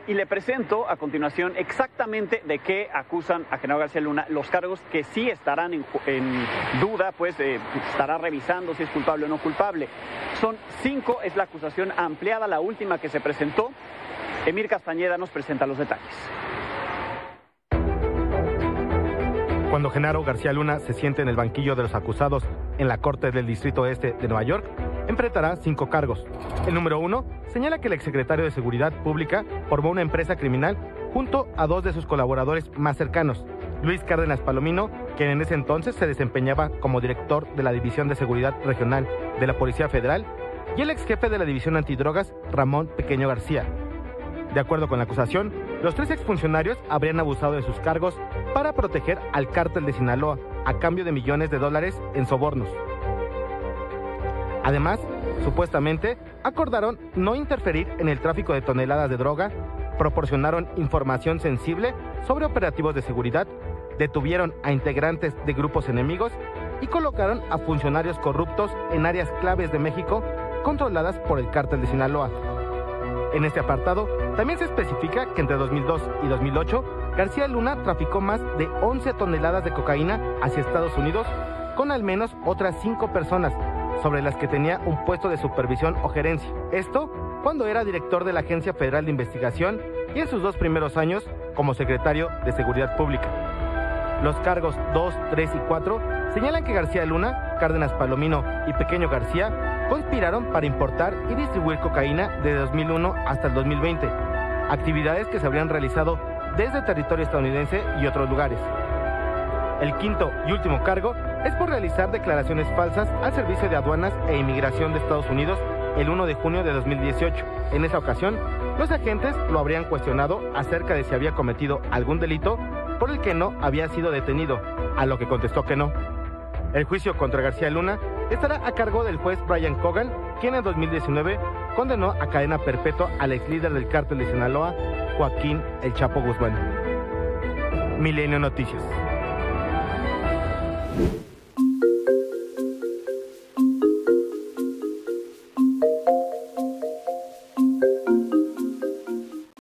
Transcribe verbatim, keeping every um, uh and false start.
y le presento a continuación exactamente de qué acusan a Genaro García Luna, los cargos que sí estarán en, en duda, pues eh, estará revisando si es culpable o no culpable. Son cinco, es la acusación ampliada, la última que se presentó. Emir Castañeda nos presenta los detalles. Cuando Genaro García Luna se siente en el banquillo de los acusados en la Corte del Distrito Este de Nueva York, enfrentará cinco cargos. El número uno señala que el exsecretario de Seguridad Pública formó una empresa criminal junto a dos de sus colaboradores más cercanos, Luis Cárdenas Palomino, quien en ese entonces se desempeñaba como director de la División de Seguridad Regional de la Policía Federal, y el exjefe de la División Antidrogas, Ramón Pequeño García. De acuerdo con la acusación, los tres exfuncionarios habrían abusado de sus cargos para proteger al cártel de Sinaloa a cambio de millones de dólares en sobornos. Además, supuestamente, acordaron no interferir en el tráfico de toneladas de droga, proporcionaron información sensible sobre operativos de seguridad, detuvieron a integrantes de grupos enemigos y colocaron a funcionarios corruptos en áreas claves de México controladas por el cártel de Sinaloa. En este apartado, también se especifica que entre dos mil dos y dos mil ocho, García Luna traficó más de once toneladas de cocaína hacia Estados Unidos con al menos otras cinco personas, sobre las que tenía un puesto de supervisión o gerencia. Esto cuando era director de la Agencia Federal de Investigación y en sus dos primeros años como secretario de Seguridad Pública. Los cargos dos, tres y cuatro señalan que García Luna, Cárdenas Palomino y Pequeño García conspiraron para importar y distribuir cocaína desde dos mil uno hasta el dos mil veinte, actividades que se habrían realizado desde territorio estadounidense y otros lugares. El quinto y último cargo es por realizar declaraciones falsas al Servicio de Aduanas e Inmigración de Estados Unidos el primero de junio de dos mil dieciocho. En esa ocasión, los agentes lo habrían cuestionado acerca de si había cometido algún delito por el que no había sido detenido, a lo que contestó que no. El juicio contra García Luna estará a cargo del juez Brian Cogan, quien en dos mil diecinueve condenó a cadena perpetua al ex líder del cártel de Sinaloa, Joaquín El Chapo Guzmán. Milenio Noticias.